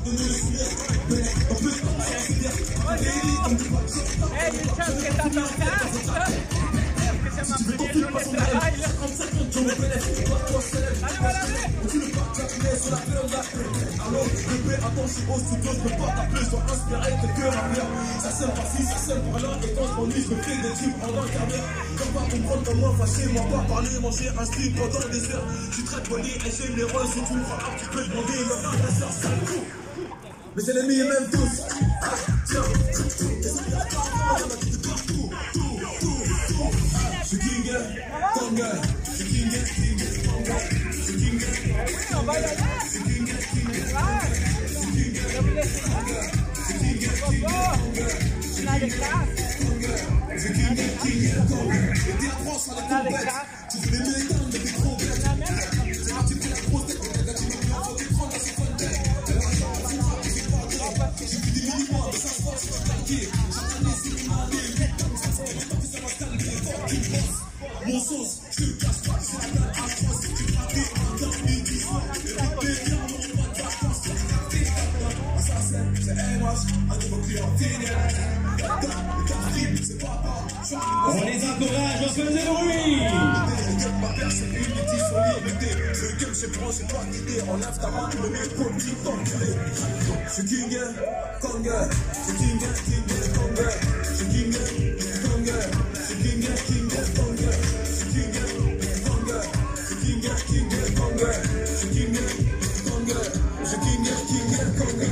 Hey, une chance que t'as ton casque, c'est ça? Est-ce que ça m'a pris une journée de travail, là? Allez, voilà, alors, bébé, attends, je suis au studio, je peux pas t'appeler, je dois inspirer tes cœurs à bien. Ça sème par-ci, ça sème par-là, et quand je m'ennuie, je me fais des tubes en un quart d'heure. Quand pas comprendre comment fâcher, moi pas parler, manger un slip pendant des heures. Je suis très poli et généreux, si tu me crois, tu peux demander, mais pas la sœur, c'est le coup. Mes ennemis, même tous. Ah, tiens, je suis king, tongue, je suis king, tongue, je suis king, on va y aller. On a les casques. On a les casques. mon sauce, je te cache pas, je te donne à France, tu raté un temps, midi soir, et répéter en mon pas de vacances, assassin, c'est MH, un de vos clients fidèles, c'est papa, on les encourage, on fait du bruit! Ma père, c'est unity sur l'unité, le game, c'est pro, c'est pas d'idée, enlève ta main, le mets pour le petit t'enculé. Je suis King, Kong, je suis King, Kong, je suis King, Kong, je suis King, Kong, je suis King, Kong, je suis King, Kong, je suis King, Kong, je suis King, Kong.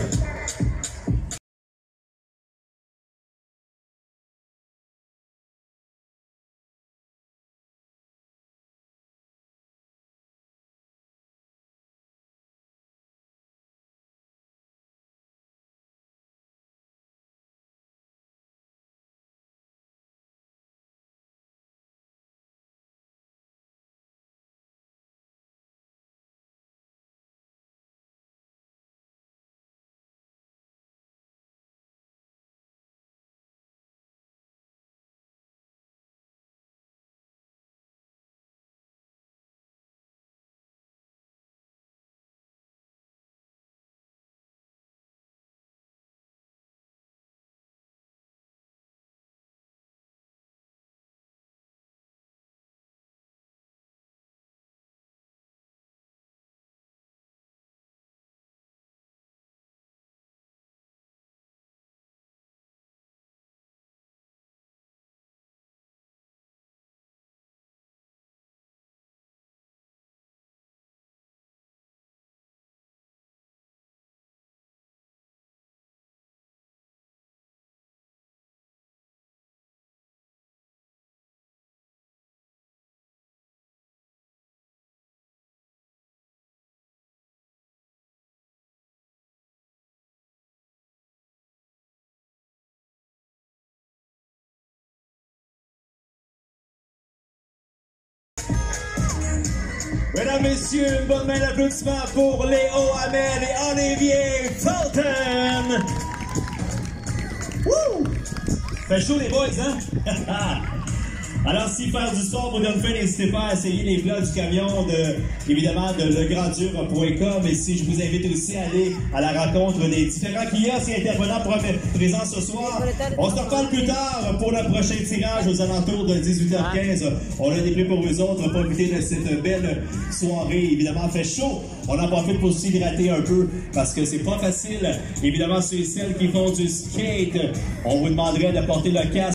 Mesdames, messieurs, une bonne main d'applaudissement pour Léo Hamel et Olivier Fulton. Wouh! Fait chaud les boys, hein? Alors, si faire du sport vous donne faim, n'hésitez pas à essayer les plats du camion évidemment, de legrandur.com. Et si je vous invite aussi à aller à la rencontre des différents kiosques et intervenants présents ce soir. On se reparle plus tard pour le prochain tirage aux alentours de 18h15. On a des prix pour vous autres. Profitez de cette belle soirée. Évidemment, il fait chaud. On en profite pour s'hydrater un peu parce que c'est pas facile. Évidemment, ceux et celles qui font du skate, on vous demanderait de porter le casque.